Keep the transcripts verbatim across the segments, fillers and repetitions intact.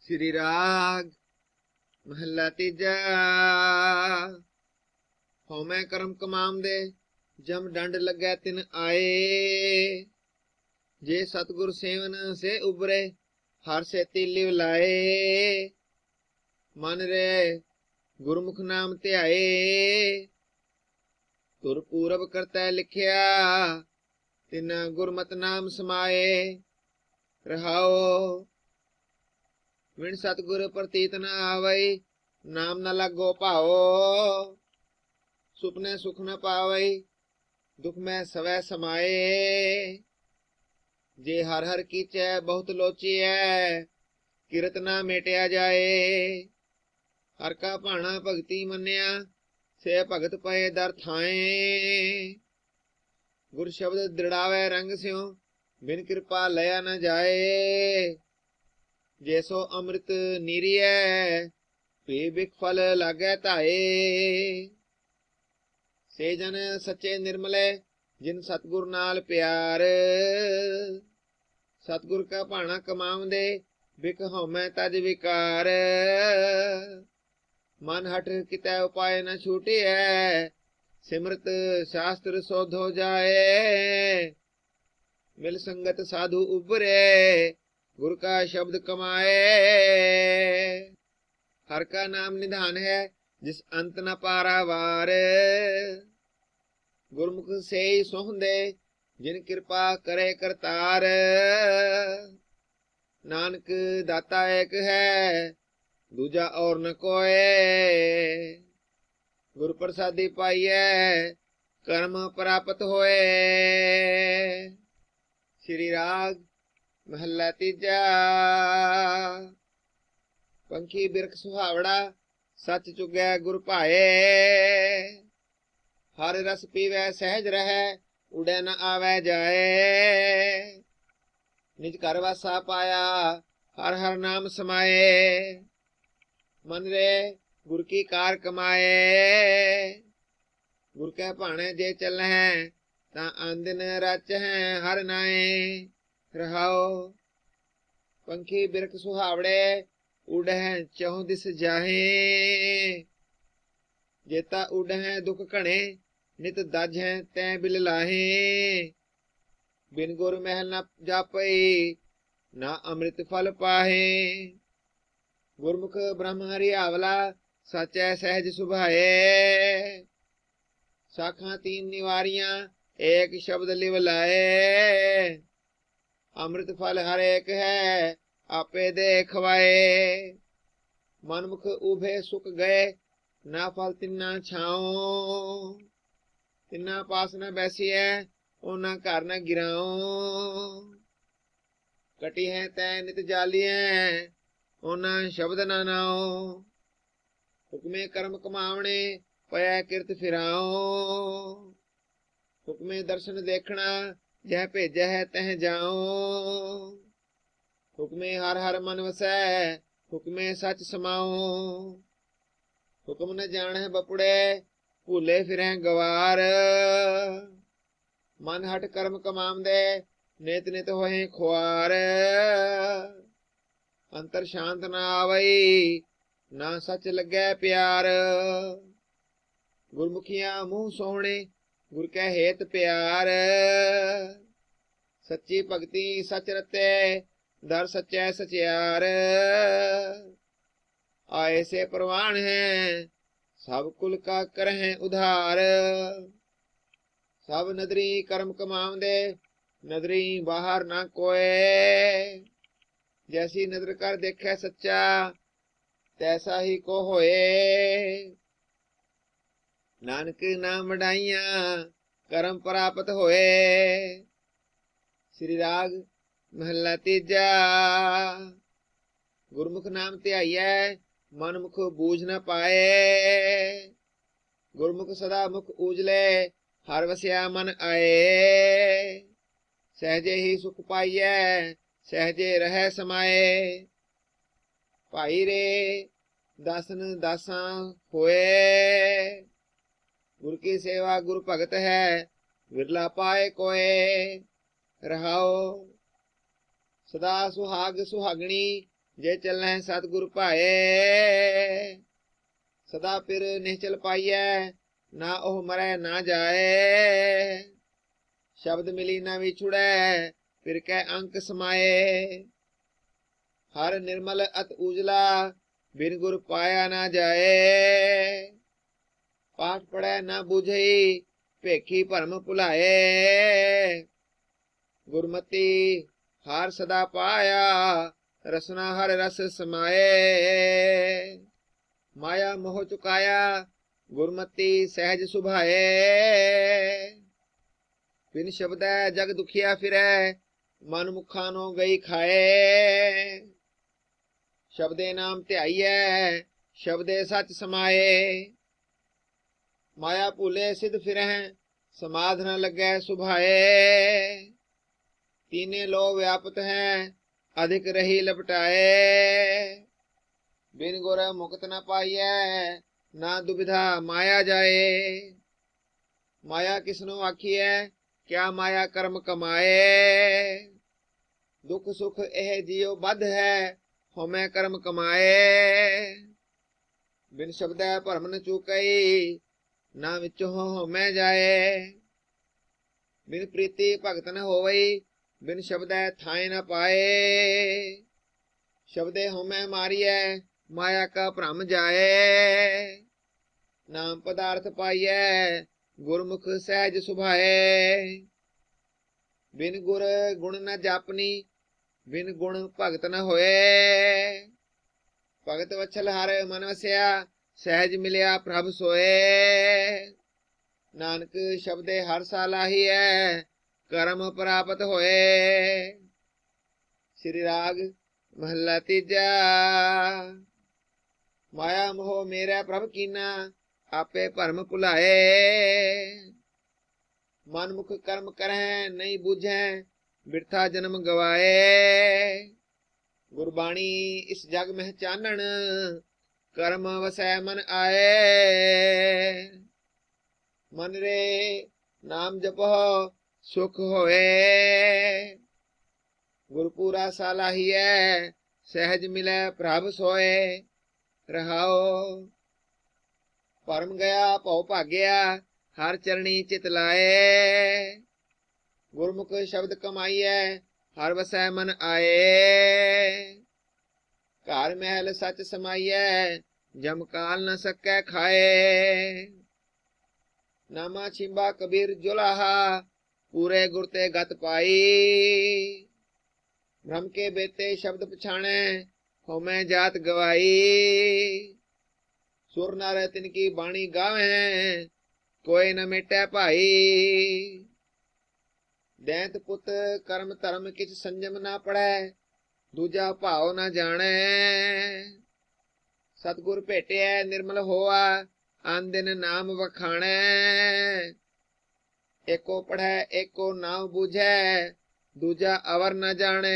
श्री राग महला तीजा। होमै करम कमाम दे जम डंड लगै तिन आए। जे सतगुर सेवन से उबरे हर से तिलिव लाए। मन रे गुरमुख नाम ध्याए तुर पूरब करतै लिखिया। तिना गुरमत नाम समाए रहाओ। विण सतगुर प्रतीत न आवई नाम न लगो भाओ। सुपने सुख न पावई दुख में सवै समाए। जे हर हर कीचै बहुत लोचिए किरत ना मेटिया जाए। हर का भाना भगति मन्या से भगत पए दर थाए। गुर शब्द दृढ़ावे रंग स्यों बिन कृपा लया न जाए। जैसो अमृत नीरिय पी बिक फल लागै धाए। से जन सच्चे निर्मले जिन सतगुर नाल प्यार। सतगुर का भाना कमावंदे बिक हौमै तज विकार। मन हट कितै उपाय न छूटिए सिमरत शास्त्र सोधो जाए। मिल संगत साधु उबरे गुर का शब्द कमाए। हर का नाम निधान है जिस अंत न पारावार। गुरमुख से ही सोहंदे जिन कृपा करे करतार। नानक दाता एक है दूजा और न कोय। गुर प्रसादी पाइए कर्म प्राप्त होए। श्री राग महला तीजा। पंखी बिरख सुहावड़ा सच चुगै गुर भाए। हर रस पीवै सहज रहे उड़े न आवे जाए। निज घर वासा पाया हर हर नाम समाए। मन रे गुर की कार कमाए। गुर कै भाणे जे चलै तां आंदिन रच है हर नाए रहाओ। पंखी बिरख सुहावड़े उड़ह चहुं दिस जाहे। जेता उड़ह दुख घणे नित दज है तै बिल लाहे। बिन गुर महल न जापई ना अमृत फल पाहे। गुरमुख ब्रह्म हरियावला साचै सहज सुभाए। साखां तीन निवारियां एक शब्द लिव लाए। अमृत फल हर एक है आपे दे खवाए। मनमुख उभे सुख गए ना फल तिन्ना छाओ। तिन्ना पास न बैसिए ओना घर न गिराओ। कटी है तै नित जालिए ओना शब्द न नाओ। हुक्मे कर्म कमावणे पया किरत फिराओ। हुक्मे दर्शन देखना जह भेजै है तह जाओ। हुक्मे हर हर मन वसै हुक्मे सच समाओ। हुक्म न जाने बपुड़े भूले फिरै गवार। मन हट कर्म कमावंदे नित नित होए खुआर। अंतर शांत न आवई ना सच लगै प्यार। गुरमुखिया मुंह सोहणे गुर कै हेत प्यार। सच्ची भगति सच रते दर सच्चै सचियार। आए से प्रवान है सब कुल का करह उधार। सब नदरी कर्म कमावंदे नदरी बाहर ना कोय। जैसी नदर कर देखे सच्चा तैसा ही को होए। नानक नाम बढ़ाइया करम प्राप्त होए। श्री राग महला तीजा। गुरमुख नाम ध्याइयै मन मुख बूझ न पाए। गुरमुख सदा मुख उजले हर वस्या मन आए। सहजे ही सुख पाइयै सहजे रह समाए। भाई रे दासन दासां होए। गुर की सेवा गुर भगत है विरला पाए कोय रहाओ। सदा सुहाग सुहागणी जे चलैं सतगुर भाए। सदा फिर निश्चल पाइयै ना ओह मरै ना जाए। शब्द मिली ना विछुड़ै फिर कै अंक समाए। हर निर्मल अत उजला बिन गुर पाया ना जाए। पाठ पढ़ै ना बुझई भेखी भरम भुलाए। गुरमति हार सदा पाया रसना हर रस समाए। माया मोह चुकाया गुरमति सहज सुभाए। बिन शब्दै जग दुखिया फिरै मन मुखा नो गई खाए। शब्दे नाम ध्याइयै शब्दे सच समाए। माया भूले सिद्ध फिरह समाध न लगै सुभाए। तीने लो व्यापत है अधिक रही लपटाए। बिन गुर मुक्त न पाइयै ना दुविधा माया जाए। माया किसनो आखिए क्या माया कर्म कमाए। दुख सुख एह जियो बद्ध है होमै कर्म कमाए। बिन शब्दै भरम न चूकई ना विचों होमै जाए। बिन प्रीति भगत न होवई बिन शब्दै थाए न पाए। शब्दे होमै मारियै माया का भ्रम जाए। नाम पदार्थ पाइयै गुरमुख सहज सुभाए। बिन गुर गुण न जापनी बिन गुण भगत न होए। भगत वत्सल हर मन वसिया सहज मिलिया प्रभ सोए। नानक शब्दे हर सालाही है कर्म प्राप्त होए। श्री राग महला तीजा। माया मोह मेरा प्रभ कीना आपे भरम भुलाए। मन मुख कर्म करह नहीं बूझै बिरथा जन्म गवाए। गुरबाणी इस जग में चानन कर्म वसै मन आए। मन रे नाम जपो सुख होए। गुरपुरा सालाहिए सहज मिलै प्रभ सोए। रहाओ परम गया भौ भाग्या हर चरणी चित लाए। गुरमुख शब्द कमाइए हर वसै मन आए। घर महल सच समाइए जम काल न सकै खाए। नामा छिंबा कबीर जुलाहा पूरे गुर ते गत पाई। भ्रम के बेते शब्द पछाणे होमै जात गवाई। सुर नर तिनकी बाणी गावे कोई न मेटै भाई। दैंत पुत कर्म धर्म किछ संजम ना पड़ै दूजा भाव न जाने। सतगुर भेटिया निर्मल होआ आन दिन नाम वखाणे। एको पढ़ै एको नाम बूझै दूजा अवर न जाने।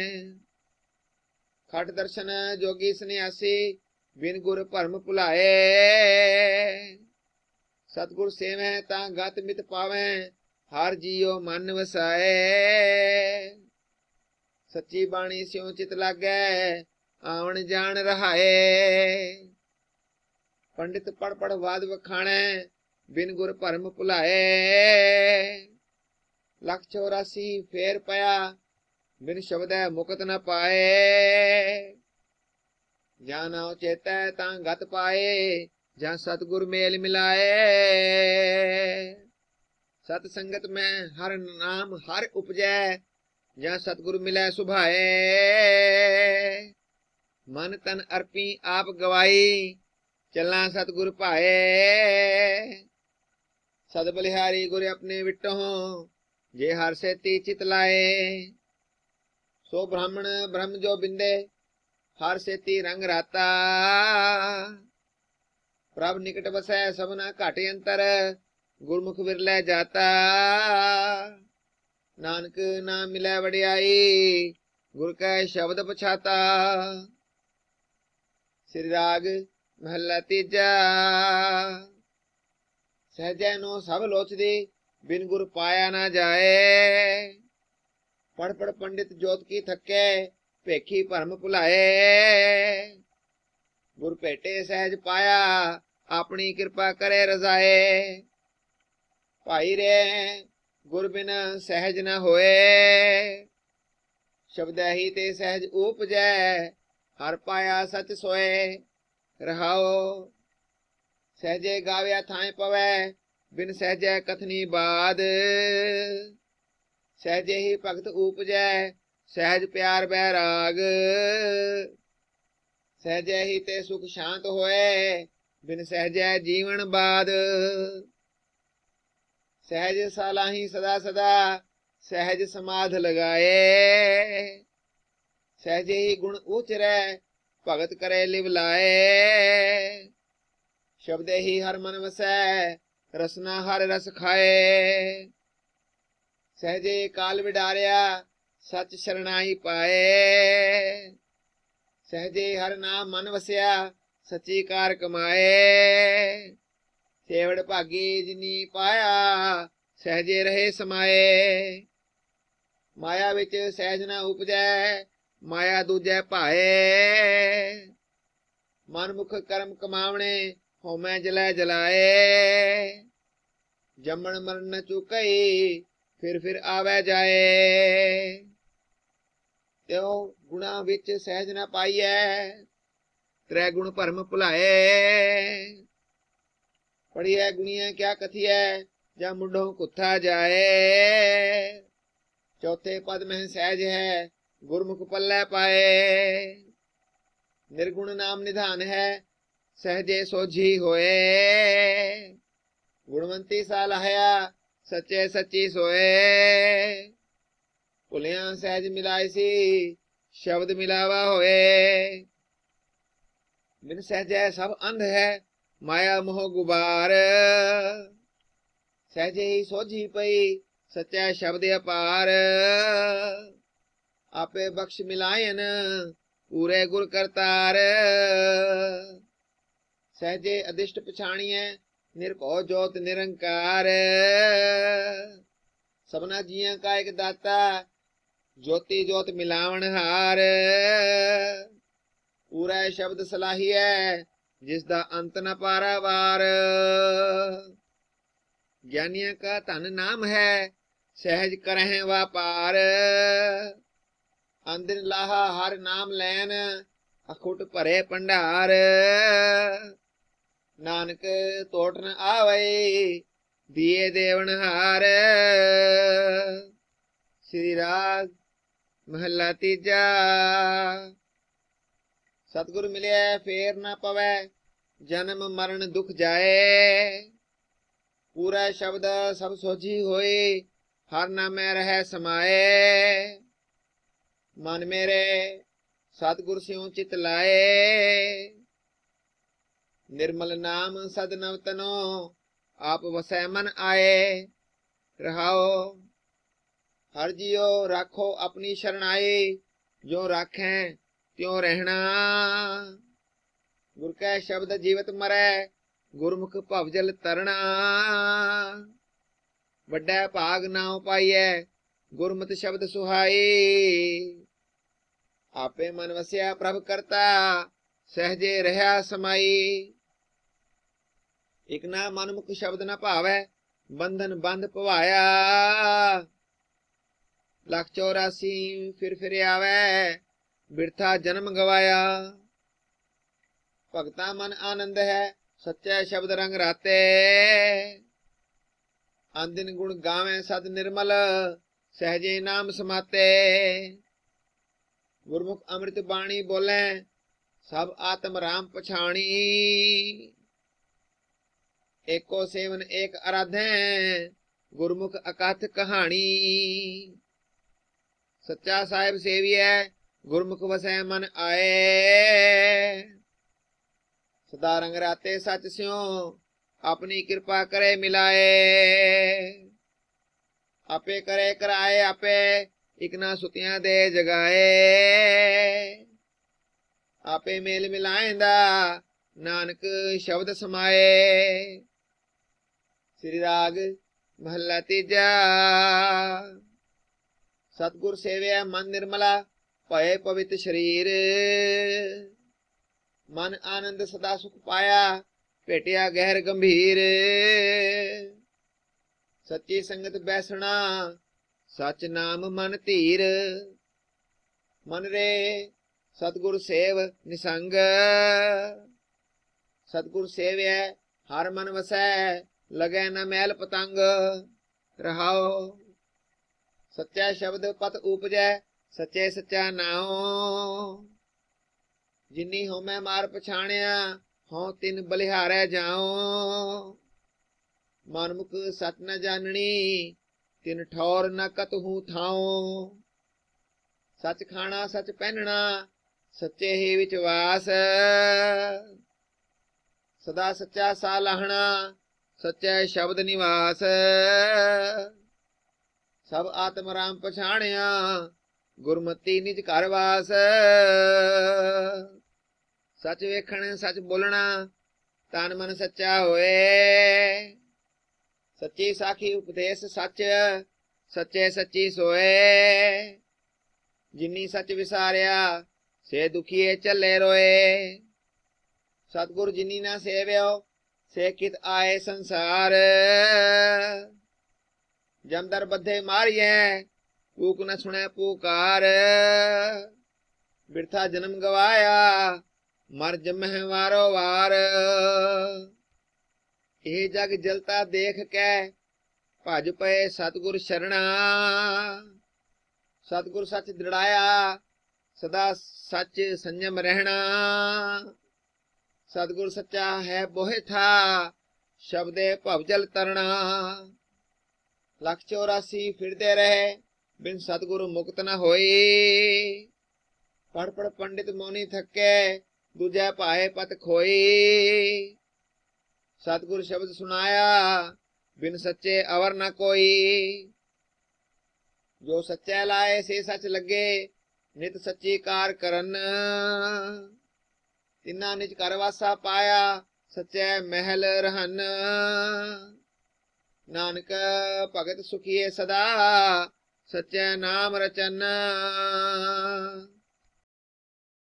खट दर्शन जोगी सन्यासी बिन गुर भरम भुलाए। सतगुर सेवै तां गत मित पावै हर जियो मन वसाए। सच्ची बाणी स्यों चित लागै आवन जान रहाए। पंडित पढ़ पढ़ वाद वखाणै बिन गुर भरम भुलाए। लख चौरासी फेर पया बिन शब्दै मुकत न पाए। ਜਾਂ ਨਾਉ ਚੇਤੈ ਤਾਂ ਗਤ ਪਾਏ ਜਾਂ ਸਤਿਗੁਰ ਮੇਲ ਮਿਲਾਏ। सत संगत में हर नाम हर उपजै ਜਾਂ सतगुर मिलै सुभाए। मन तन अर्पी आप गवाई चलना सतगुर भाए। सद बलिहारी गुर अपने विटों जे हर सेती चित लाए। सो ब्राह्मण ब्रह्म जो बिंदे हर सेती रंग राता। प्रभ निकट बसै सबना घट अंतर गुरमुख विरलै जाता। नानक ना मिलै वडियाई गुर कै शब्द पछाता। श्री राग महला तीजा। सहजै नो सब लोचदी बिन गुर पाया ना जाए। पढ़ पढ़ पंडित जोत की थके ਭੇਖੀ ਭਰਮ ਭੁਲਾਏ। ਗੁਰ ਭੇਟੇ ਸਹਿਜ ਪਾਇਆ ਆਪਣੀ ਕਿਰਪਾ ਕਰੇ ਰਜ਼ਾਏ। ਭਾਈ ਰੇ ਗੁਰ ਬਿਨ ਸਹਿਜ ਨ ਹੋਏ। ਸ਼ਬਦੈ ਹੀ ਤੇ ਸਹਿਜ ਉਪਜੈ ਹਰ ਪਾਇਆ ਸਚ ਸੋਏ। ਰਹਾਓ ਸਹਿਜੇ ਗਾਵਿਆ ਥਾਂ ਪਵੈ ਬਿਨ ਸਹਿਜੈ ਕਥਨੀ ਬਾਦ। ਸਹਿਜੇ ਹੀ ਭਗਤ ਉਪਜੈ ਸਹਿਜ ਪਿਆਰ ਬੈਰਾਗ। ਸਹਿਜੈ ਹੀ ਤੇ ਸੁਖ ਸ਼ਾਂਤ ਹੋਏ ਬਿਨ ਸਹਿਜੈ ਜੀਵਨ ਬਾਦ। ਸਹਿਜ ਸਾਲਾਹੀ ਸਦਾ ਸਦਾ ਸਹਿਜ ਸਮਾਧ ਲਗਾਏ। ਸਹਿਜੇ ਹੀ ਗੁਣ ਉਚਰੈ ਭਗਤ ਕਰੇ ਲਿਵ ਲਾਏ। ਸ਼ਬਦੇ ਹੀ ਹਰ ਮਨ ਵਸੈ ਰਸਨਾ ਹਰ ਰਸ ਖਾਏ। ਸਹਿਜੇ ਕਾਲ ਵਿਡਾਰਿਆ ਸਚ ਸ਼ਰਣਾਈ ਪਾਏ। ਸਹਿਜੇ ਹਰ ਨਾਮ ਮਨ ਵਸਿਆ ਸੱਚੀ ਕਾਰ ਕਮਾਏ। ਸੇਵੜ ਭਾਗੀ ਜਿਨੀ ਪਾਇਆ ਸਹਿਜੇ ਰਹੇ ਸਮਾਏ। ਮਾਇਆ ਵਿੱਚ ਸਹਿਜ ਨਾ ਉਪਜੈ ਮਾਇਆ ਦੂਜੈ ਭਾਏ। ਮਨ ਮੁਖ ਕਰਮ ਕਮਾਵਣੇ ਹੋਮੈ ਜਲੈ ਜਲਾਏ। ਜੰਮਣ ਮਰਨ ਚੁਕਈ ਫਿਰ ਫਿਰ ਆਵੈ ਜਾਏ। ਤਿਉ ਗੁਣਾ ਵਿੱਚ ਸਹਿਜ ਨਾ ਪਾਈਐ ਤ੍ਰੈ ਗੁਣ ਭਰਮ ਭੁਲਾਏ। ਪੜੀਐ ਗੁਣੀਐ ਕਿਆ ਕਥੀਐ ਜਾਂ ਮੁੰਡੋਂ ਕੁੱਥਾ ਜਾਏ। ਚੌਥੇ ਪਦ ਮਹਿ ਸਹਿਜ ਹੈ ਗੁਰਮੁਖ ਪੱਲੇ ਪਾਏ। ਨਿਰਗੁਣ ਨਾਮ ਨਿਧਾਨ ਹੈ ਸਹਿਜੇ ਸੋਝੀ ਹੋਏ। ਗੁਣਵੰਤੀ ਸਾ ਲਾਹਿਆ ਸੱਚੇ ਸੱਚੀ ਸੋਏ। ਭੁਲਿਆ ਸਹਿਜ ਮਿਲਾਏ ਸੀ ਸ਼ਬਦ ਮਿਲਾਵਾ ਹੋਏ। ਬਿਨ ਸਹਿਜੈ ਸਭ ਅੰਧ ਹੈ ਮਾਇਆ ਮੋਹ ਗੁਬਾਰ। ਸਹਿਜੇ ਹੀ ਸੋਝੀ ਪਈ ਸੱਚਾ ਸ਼ਬਦ ਅਪਾਰ। ਆਪੇ ਬਖਸ਼ ਮਿਲਾਇਨ ਪੂਰੇ ਗੁਰ ਕਰਤਾਰ। ਸਹਿਜੇ ਅਦਿਸ਼ਟ ਪਛਾਣੀਐ ਨਿਰਭਉ ਜੋਤ ਨਿਰੰਕਾਰ। ਸਭਨਾ ਜੀਆਂ ਕਾ ਇੱਕ ਦਾਤਾ ਜੋਤੀ ਜੋਤ ਮਿਲਾਵਣ ਹਾਰ। ਪੂਰਾ ਸ਼ਬਦ ਸਲਾਹੀਐ ਜਿਸ ਦਾ ਅੰਤ ਨ ਪਾਰਾਵਾਰ। ਗਿਆਨੀਆਂ ਕਾ ਧਨ ਨਾਮ ਹੈ ਸਹਿਜ ਕਰਹਿ ਵਾਪਾਰ। ਅੰਦਿਨ ਲਾਹਾ ਹਰ ਨਾਮ ਲੈਨ ਅਖੁੱਟ ਭਰੇ ਭੰਡਾਰ। ਨਾਨਕ ਤੋਟ ਨ ਆਵੈ ਦੀਏ ਦੇਵਨ ਹਾਰ। ਸ੍ਰੀ ਰਾਗ ਮਹੱਲਾ ਤੀਜਾ। ਸਤਿਗੁਰ ਮਿਲਿਆ ਫੇਰ ਨਾ ਪਵੈ ਜਨਮ ਮਰਨ ਦੁਖ ਜਾਏ। ਪੂਰਾ ਸ਼ਬਦ ਸਭ ਸੋਝੀ ਹੋਈ ਹਰ ਨਾਮੈ ਰਹਿ ਸਮਾਏ। ਮਨ ਮੇਰੇ ਸਤਿਗੁਰ ਸਿਉ ਚਿਤ ਲਾਏ। ਨਿਰਮਲ ਨਾਮ ਸਦ ਨਵ ਤਨੋ ਆਪ ਵਸੈ ਮਨ ਆਏ। ਰਹਾਓ ਹਰ ਜੀਓ ਰਾਖੋ ਆਪਣੀ ਸ਼ਰਣਾਈ। ਜੋ ਰਾਖੈ ਤਿਉ ਰਹਿਣਾ। ਗੁਰ ਕੈ ਸ਼ਬਦ ਜੀਵਤ ਮਰੈ ਗੁਰਮੁਖ ਭਵਜਲ ਤਰਣਾ। ਵੱਡਾ ਭਾਗ ਨਾਉ ਪਾਈਐ ਗੁਰਮਤਿ ਸ਼ਬਦ ਸੁਹਾਈ। ਆਪੇ ਮਨ ਵਸਿਆ ਪ੍ਰਭ ਕਰਤਾ ਸਹਿਜੇ ਰਹਾ ਸਮਾਈ। ਇਕ ਨਾ ਮਨਮੁਖ ਸ਼ਬਦ ਨ ਭਾਵੈ ਬੰਧਨ ਬੰਧ ਭਵਾਇਆ। ਲੱਖ ਚੌਰਾਸੀ ਫਿਰ ਫਿਰ ਆਵੈ ਬਿਰਥਾ ਜਨਮ ਗਵਾਇਆ। ਭਗਤਾ ਮਨ ਆਨੰਦ ਹੈ ਸੱਚਾ ਸ਼ਬਦ ਰੰਗ ਰਾਤੇ। ਅੰਦਿਨ ਗੁਣ ਗਾਵੇਂ ਸਦ ਨਿਰਮਲ ਸਹਿਜੇ ਨਾਮ ਸਮਾਤੇ। ਗੁਰਮੁਖ ਅੰਮ੍ਰਿਤ ਬਾਣੀ ਬੋਲੇ ਸਭ ਆਤਮ ਰਾਮ ਪਛਾਣੀ। ਏਕੋ ਸੇਵਨ ਏਕ ਅਰਾਧੈ ਗੁਰਮੁਖ ਅਕਥ ਕਹਾਣੀ। ਸੱਚਾ ਸਾਹਿਬ ਸੇਵੀਐ ਗੁਰਮੁਖ ਵਸੈ ਮਨ ਆਏ। ਸਦਾ ਰੰਗ ਰਾਤੇ ਸੱਚ ਸਿਉ ਆਪਣੀ ਕਿਰਪਾ ਕਰੇ ਮਿਲਾਏ। ਆਪੇ ਕਰੇ ਕਰਾਏ ਆਪੇ ਇਕ ਨਾ ਸੁਤਿਆਂ ਦੇ ਜਗਾਏ। ਆਪੇ ਮੇਲ ਮਿਲਾਇਂਦਾ ਨਾਨਕ ਸ਼ਬਦ ਸਮਾਏ। ਸ੍ਰੀ ਰਾਗ ਮਹੱਲਾ ਤੀਜਾ। ਸਤਿਗੁਰ ਸੇਵਿਆ ਮਨ ਨਿਰਮਲਾ ਭਏ ਪਵਿੱਤ ਸ਼ਰੀਰ। ਮਨ ਆਨੰਦ ਸਦਾ ਸੁਖ ਪਾਇਆ, ਭੇਟਿਆ ਗਹਿਰ ਗੰਭੀਰ। ਸੱਚੀ ਸੰਗਤ ਬੈਸਣਾ, ਸਚ ਨਾਮ ਮਨ ਧੀਰ। ਮਨ ਰੇ ਸਤਿਗੁਰ ਸੇਵ ਨਿਸੰਗ, ਸਤਿਗੁਰ ਸੇਵਿਐ ਹਰ ਮਨ ਵਸੈ, ਲਗੈ ਨ ਮੈਲ ਪਤੰਗ। ਰਹਾਉ ਸੱਚਾ ਸ਼ਬਦ ਪਤ ਉਪਜੈ, ਸੱਚੇ ਸੱਚਾ ਨਾਉ। ਜਿਨੀ ਹੋਮੈ ਮਾਰ ਪਛਾਣਿਆ, ਹਉ ਤਿਨ ਬਲਿਹਾਰੈ ਜਾਉ। ਮਨਮੁਖ ਸਚ ਨ ਜਾਣਨੀ, ਤਿਨ ਠੌਰ ਨ ਕਤਹੂ ਥਾਉ। ਸਚ ਖਾਣਾ ਸਚ ਪਹਿਨਣਾ, ਸੱਚੇ ਹੀ ਵਿੱਚ ਵਾਸ। ਸਦਾ ਸੱਚਾ ਸਾ ਲਾਹਣਾ, ਸੱਚੈ ਸ਼ਬਦ ਨਿਵਾਸ। ਸਭ ਆਤਮ ਰਾਮ ਪਛਾਣਿਆ, ਗੁਰਮਤੀ ਨਿਜ ਘਰ ਵਾਸ। ਸਚ ਵੇਖਣ ਸਚ ਬੋਲਣਾ, ਤਨ ਮਨ ਸੱਚਾ ਹੋਏ। ਸੱਚੀ ਸਾਖੀ ਉਪਦੇਸ਼ ਸੱਚ, ਸੱਚੇ ਸੱਚੀ ਸੋਏ। ਜਿਨੀ ਸੱਚ ਵਿਸਾਰਿਆ, ਸੇ ਦੁਖੀਏ ਚੱਲੇ ਰੋਏ। ਸਤਿਗੁਰ ਜਿਨੀ ਨਾ ਸੇਵਿਓ, ਸੇ ਕਿਤ ਆਏ ਸੰਸਾਰ। ਜਮਦਰ ਬੱਧੇ ਮਾਰੀਐ, ਕੂਕ ਨ ਸੁਣੈ ਪੁਕਾਰ। ਬਿਰਥਾ ਜਨਮ ਗਵਾਇਆ, ਮਰ ਜਮਹਿ ਵਾਰੋ ਵਾਰ। ਇਹ ਜਗ ਜਲਤਾ ਦੇਖ ਕੇ, ਭਜ ਪਏ ਸਤਿਗੁਰ ਸ਼ਰਣਾ। ਸਤਿਗੁਰ ਸੱਚ ਦ੍ਰਿੜਾਇਆ, ਸਦਾ ਸੱਚ ਸੰਜਮ ਰਹਿਣਾ। ਸਤਿਗੁਰ ਸੱਚਾ ਹੈ ਬੋਹਿ ਥਾ, ਸ਼ਬਦੇ ਭਵਜਲ ਤਰਣਾ। ਲੱਖ ਚੌਰਾਸੀ ਫਿਰਦੇ ਰਹੇ, ਬਿਨ ਸਤਿਗੁਰ ਮੁਕਤ ਨ ਹੋਈ। ਪੜ ਪੜ ਪੰਡਿਤ ਮੋਨੀ ਥੱਕੇ, ਦੂਜੈ ਭਾਏ ਪਤ ਖੋਈ। ਸਤਿਗੁਰ ਸ਼ਬਦ ਸੁਣਾਇਆ, ਬਿਨ ਸੱਚੇ ਅਵਰ ਨ ਕੋਈ। ਜੋ ਸੱਚੈ ਲਾਏ ਸੇ ਸੱਚ ਲੱਗੇ, ਨਿਤ ਸੱਚੀ ਕਾਰ ਕਰਨ। ਤਿੰਨਾ ਨਿਜ ਘਰ ਵਾਸਾ ਪਾਇਆ, ਸੱਚੈ ਮਹਿਲ ਰਹਨ। ਨਾਨਕ ਭਗਤ ਸੁਖੀਏ ਸਦਾ, ਸੱਚੈ ਨਾਮ ਰਚਨ।